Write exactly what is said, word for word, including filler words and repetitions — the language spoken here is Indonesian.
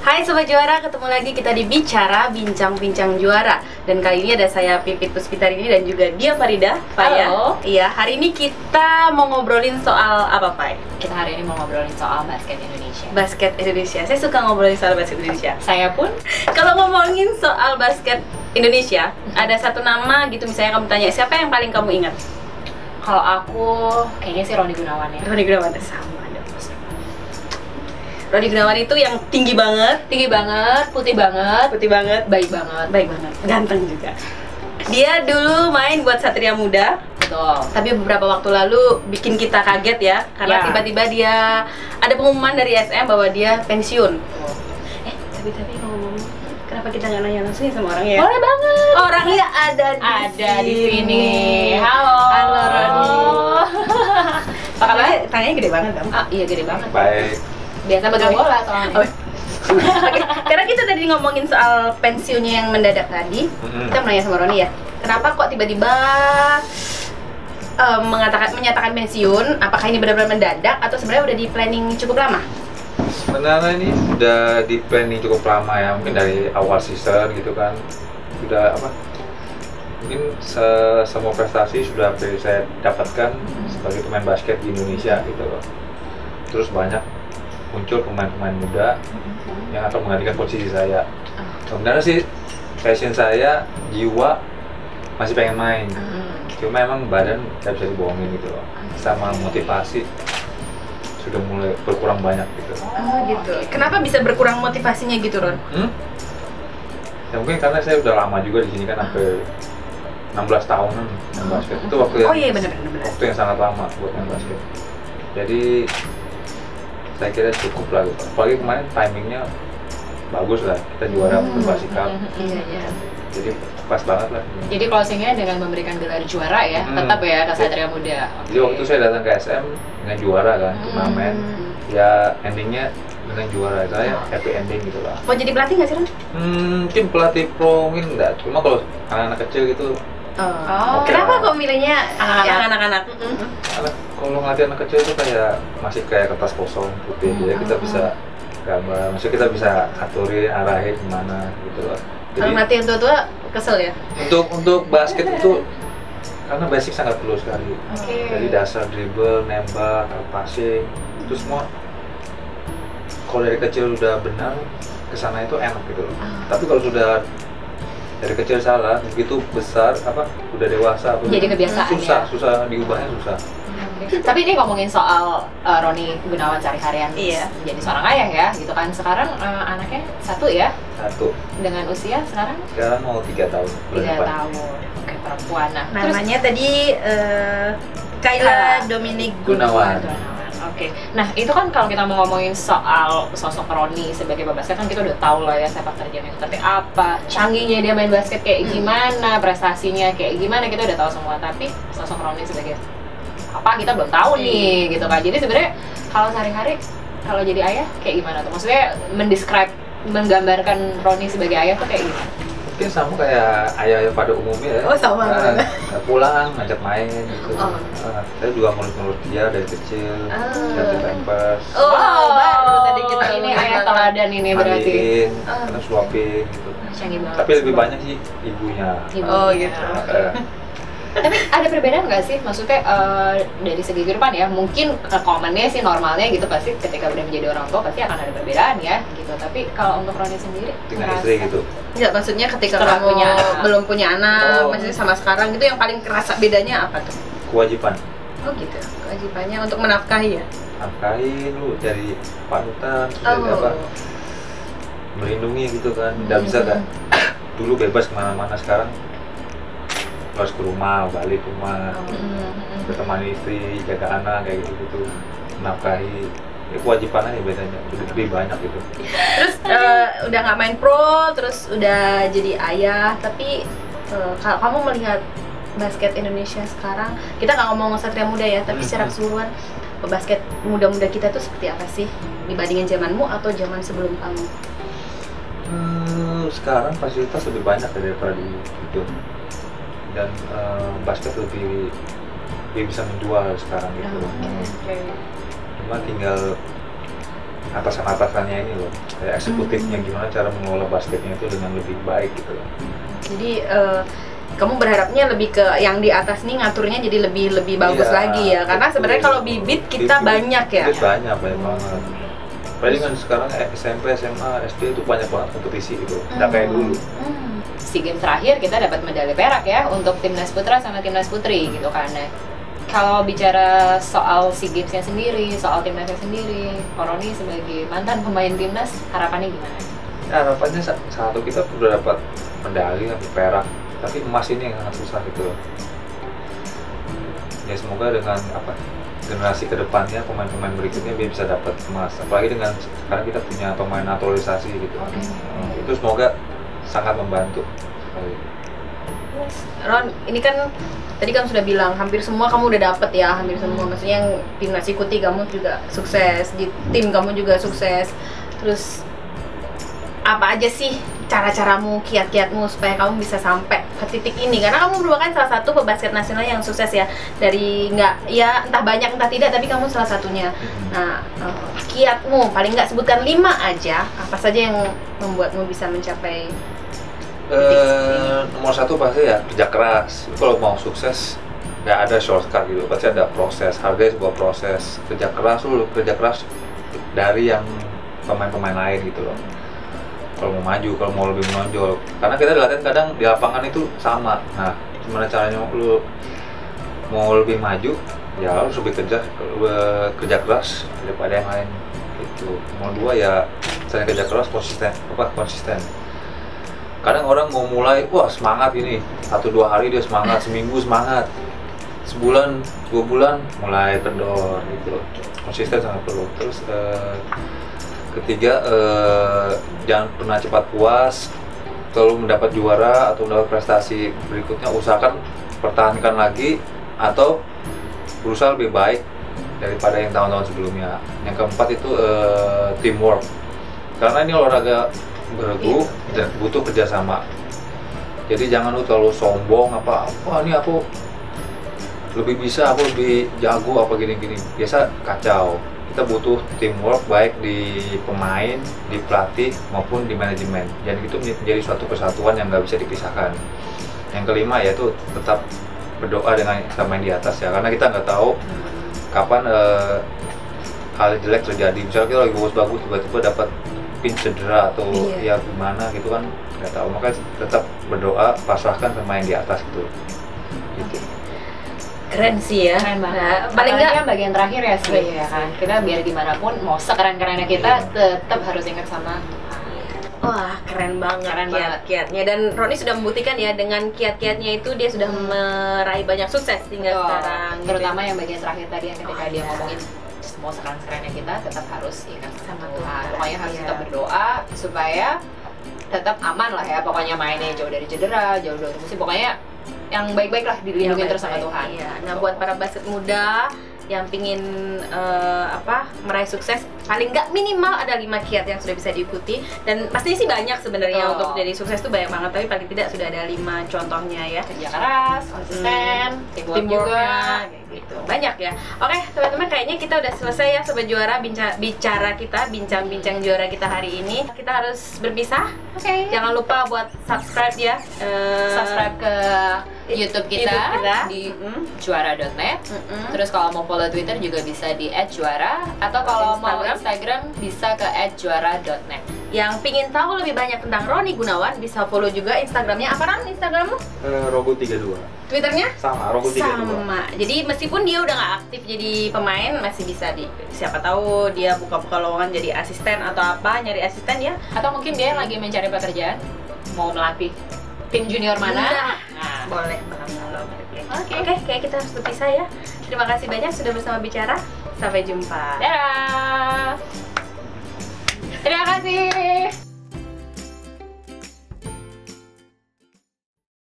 Hai Sobat Juara, ketemu lagi kita di Bicara Bincang-Bincang Juara. Dan kali ini ada saya Pipit Puspitarini dan juga dia Farida. Faya. Halo. Iya, hari ini kita mau ngobrolin soal apa, Pai? Kita hari ini mau ngobrolin soal basket Indonesia. Basket Indonesia. Saya suka ngobrolin soal basket Indonesia. Saya pun. Kalau ngomongin soal basket Indonesia, ada satu nama gitu, misalnya kamu tanya siapa yang paling kamu ingat? Kalau aku kayaknya sih Roni Gunawan ya. Roni Gunawan sama. Roni Gunawan itu yang tinggi banget, Tinggi banget, putih banget, putih banget, baik banget. baik banget, ganteng juga. Dia dulu main buat Satria Muda. Betul. Tapi beberapa waktu lalu bikin kita kaget ya, karena Ya. tiba-tiba dia ada pengumuman dari S M bahwa dia pensiun. Betul. Eh, tapi tapi ngomong, kenapa kita nggak nanya langsung ya sama orangnya? Boleh banget. Orangnya ada di Ada sini. di sini. Halo. Halo Roni. Apa kabar? Tangannya, tangannya gede banget dong. Ah, iya gede banget. Baik. Biasa pegang bola soalnya. Oh. Oke, karena kita tadi ngomongin soal pensiunnya yang mendadak tadi, Mm-hmm. kita menanya sama Roni ya, kenapa kok tiba-tiba eh, mengatakan menyatakan pensiun? Apakah ini benar-benar mendadak atau sebenarnya udah di planning cukup lama? Sebenarnya ini sudah di planning cukup lama ya, mungkin dari awal season gitu kan. Sudah apa? Mungkin se- semua prestasi sudah hampir saya dapatkan sebagai pemain basket di Indonesia gitu loh. Terus banyak muncul pemain-pemain muda yang akan menggantikan posisi saya. Sebenarnya sih passion saya, jiwa masih pengen main. Hmm. Cuma emang badan tidak bisa dibohongin gitu loh. Sama motivasi sudah mulai berkurang banyak gitu. Oh gitu. Kenapa bisa berkurang motivasinya gitu, Ron? Hmm? Ya mungkin karena saya udah lama juga di sini kan, sampai enam belas tahunan main basket. Itu waktu yang Oh iya benar benar. waktu yang sangat lama buat main basket. Jadi saya kira cukup lah gitu. Apalagi kemarin timingnya bagus lah, kita juara Hmm. Persib Cup. Iya iya. Jadi pas banget lah. Jadi closingnya dengan memberikan gelar juara ya, Hmm. tetap ya ke Satria Muda. Jadi waktu itu saya datang ke S M dengan juara kan, turnamen. Ya endingnya dengan juara, saya happy ending gitu lah. Mau jadi pelatih nggak sih, Ron? Hmm, mungkin pelatih pro mungkin enggak, cuma kalau anak-anak kecil gitu. Oh. Oke. Kenapa kok milihnya Anak-anak? yang anak-anak? Anak, kalau ngelatih anak kecil itu kayak masih kayak kertas kosong putih, Hmm. jadi kita bisa gambar, maksudnya kita bisa aturin, arahin kemana gitu loh. Kalau Jadi melatih yang tua-tua kesel ya? untuk untuk basket itu karena basic sangat perlu sekali. Oke. Jadi dasar dribble, nembak, passing, itu semua kalau dari kecil udah benar, kesana itu enak gitu loh. Ah. Tapi kalau sudah dari kecil salah, begitu besar apa udah dewasa, apa, Jadi kebiasaan susah, ya? susah diubahnya susah. Tapi ini ngomongin soal uh, Roni Gunawan sehari-harian Iya. jadi seorang ayah ya, gitu kan. Sekarang uh, anaknya satu ya, Satu, dengan usia sekarang sekarang mau tiga tahun. bulan tiga depan. tahun. Oke, perempuan. Nah, terus Namanya tadi eh, Kayla Kayla Dominic Gunawan. Gunawan. Oke, nah itu kan kalau kita mau ngomongin soal sosok Roni sebagai pembasket kan kita udah tahu lah ya sepak terjangnya seperti apa, canggihnya dia main basket kayak gimana, prestasinya kayak gimana, kita udah tahu semua. Tapi sosok Roni sebagai apa kita belum tahu nih, gitu kan. Jadi sebenarnya kalau sehari-hari kalau jadi ayah kayak gimana tuh? Maksudnya mendescribe, menggambarkan Roni sebagai ayah tuh kayak gimana? Mungkin sama kayak ayah pada umumnya ya. Oh, sama. Nah, pulang ngajak main gitu. Oh. Nah, saya juga ngurus-ngurus dia dari kecil, Ah. ganti pampers, Oh, baru tadi kita ini ngomongin ayah tentang- teladan ini berarti. mandiin, Ah. kadang suapin gitu. Canggih banget. Tapi lebih banyak sih ibunya. Ibunya. Oh, gitu. Eh, Tapi ada perbedaan nggak sih? Maksudnya eh, dari segi kehidupan ya, mungkin uh, commonnya sih normalnya gitu, pasti ketika udah menjadi orang tua pasti akan ada perbedaan ya gitu. Tapi kalau untuk Roni sendiri dengan ngerasa- istri gitu. Enggak, maksudnya ketika Setelah kamu punya anak. belum punya anak, Oh. maksudnya sama sekarang gitu yang paling kerasa bedanya apa tuh? Kewajiban. Oh gitu, kewajibannya untuk menafkahi ya? Nafkahin lu dari panutan, terus dari Oh. apa? Melindungi gitu kan. Nggak bisa kan. Dulu bebas kemana-mana, sekarang harus ke rumah, balik ke rumah, Hmm. bertemani istri, jaga anak kayak gitu gitu, menafkahi. Ya kewajiban aja bedanya, lebih, lebih banyak gitu. Terus eh, udah nggak main pro, terus udah jadi ayah, tapi eh, kalau kamu melihat basket Indonesia sekarang, kita nggak ngomong Satria Muda ya, tapi secara keseluruhan basket muda-muda kita tuh seperti apa sih dibandingin zamanmu atau zaman sebelum kamu? Hmm, sekarang fasilitas lebih banyak daripada dulu gitu, dan eh, basket lebih lebih bisa menjual sekarang gitu. Oke. Cuma tinggal atasan-atasannya ini loh, kayak eksekutifnya gimana cara mengelola basketnya itu dengan lebih baik gitu loh. Jadi uh, kamu berharapnya lebih ke yang di atas nih ngaturnya jadi lebih lebih bagus Iya, lagi ya, karena betul. sebenarnya kalau bibit kita Bibit- banyak ya. bibit banyak banyak banget. Apalagi kan sekarang S M P, S M A, S D itu banyak banget kompetisi gitu, nggak kayak dulu. Hmm. SEA Games terakhir kita dapat medali perak ya untuk timnas putra sama timnas putri gitu kan. Nah, kalau bicara soal SEA Games-nya sendiri, soal timnasnya sendiri, Roni sebagai mantan pemain timnas, harapannya gimana? Ya, harapannya sa- satu kita udah dapat medali sampai perak, tapi emas ini yang sangat susah gitu. Ya semoga dengan apa generasi kedepannya pemain-pemain berikutnya dia bisa dapat emas. Apalagi dengan sekarang kita punya pemain naturalisasi gitu. Oke. Hmm, itu semoga sangat membantu. Ron, ini kan tadi kamu sudah bilang hampir semua kamu udah dapet ya, hampir semua. Maksudnya yang timnas ikuti kamu juga sukses, di tim kamu juga sukses. Terus apa aja sih cara-caramu, kiat-kiatmu supaya kamu bisa sampai ke titik ini? Karena kamu merupakan salah satu pebasket nasional yang sukses ya, dari nggak ya entah banyak entah tidak, tapi kamu salah satunya. Nah, eh, kiatmu paling nggak sebutkan lima aja, apa saja yang membuatmu bisa mencapai Eh, nomor satu pasti ya kerja keras. Kalau mau sukses nggak ada shortcut gitu, pasti ada proses. Hargai sebuah proses. Kerja keras lu kerja keras dari yang pemain-pemain lain gitu loh. Kalau mau maju, kalau mau lebih menonjol, karena kita latihan kadang di lapangan itu sama. Nah, gimana caranya lu mau lebih maju? Ya harus lebih kerja lebih kerja keras daripada yang lain. Itu. Nomor dua ya selain kerja keras konsisten, apa konsisten. Kadang orang mau mulai, wah semangat ini, satu dua hari dia semangat, seminggu semangat, sebulan, dua bulan mulai kendor gitu. Konsisten sangat perlu. Terus eh, ketiga, eh, jangan pernah cepat puas. Kalau mendapat juara atau mendapat prestasi berikutnya, usahakan pertahankan lagi atau berusaha lebih baik daripada yang tahun-tahun sebelumnya. Yang keempat itu eh, teamwork, karena ini olahraga bergu dan butuh kerjasama. Jadi jangan lu terlalu sombong apa, wah ini aku lebih bisa, aku lebih jago apa gini-gini. Biasa kacau. Kita butuh teamwork baik di pemain, di pelatih maupun di manajemen. Jadi itu menjadi suatu kesatuan yang nggak bisa dipisahkan. Yang kelima yaitu tetap berdoa dengan sama yang di atas ya, karena kita nggak tahu kapan eh, hal jelek terjadi. Misalnya kita lagi bagus-bagus tiba-tiba dapat pin cedera atau Iya. ya gimana gitu kan nggak tahu, makanya tetap berdoa, pasrahkan sama yang di atas gitu. Gitu. keren sih ya. Keren banget. Nah, paling Apalagi nggak yang bagian terakhir ya sih, Iya. ya kan. Kita biar gimana pun, mau sekeren-kerennya kita, Iya. tetap harus ingat sama Tuhan. wah keren banget Keren kiat-kiatnya, dan Roni sudah membuktikan ya dengan kiat-kiatnya itu dia sudah meraih banyak sukses hingga Betul. sekarang. gitu. Terutama yang bagian terakhir tadi yang ketika Oh, dia iya. ngomongin semua sekeren-kerennya kita tetap harus ingat sama Sama Tuhan. Tuhan. Pokoknya harus Iya. tetap berdoa supaya tetap aman lah ya. Pokoknya mainnya jauh dari cedera, jauh dari musik. Pokoknya yang baik-baik lah, dilindungi Yang terus sama baik-baik, Tuhan. Iya. Nah, buat para basket muda yang pingin eh, apa meraih sukses, paling nggak minimal ada lima kiat yang sudah bisa diikuti, dan pastinya sih banyak sebenarnya Betul. untuk jadi sukses tuh banyak banget, tapi paling tidak sudah ada lima contohnya ya. Kerja keras, konsisten, teamwork juga. Teamworknya, kayak gitu. Banyak ya. Oke teman-teman, kayaknya kita udah selesai ya Sobat Juara bincang bicara kita, bincang-bincang juara kita hari ini. Kita harus berpisah. Oke. Jangan lupa buat subscribe ya. eh, Subscribe ke YouTube kita, YouTube kita. di Mm-mm. juara dot net. Mm-mm. Terus kalau mau follow Twitter juga bisa di et juara, atau kalau mau Instagram. Instagram bisa ke et juara dot net. Yang pingin tahu lebih banyak tentang Roni Gunawan bisa follow juga Instagramnya. Apa Ron Instagrammu? Eh, Rogo tiga dua. Twitternya? Sama, Rogo tiga dua. Sama. Jadi meskipun dia udah nggak aktif jadi pemain, masih bisa di siapa tahu dia buka-buka lowongan jadi asisten atau apa, nyari asisten ya. Atau mungkin dia yang lagi mencari pekerjaan, mau melatih tim junior mana? Nah, Nah, boleh banget. Oke. Oke, kayak kita harus berpisah ya. Terima kasih banyak sudah bersama bicara. Sampai jumpa. dadah. Terima kasih.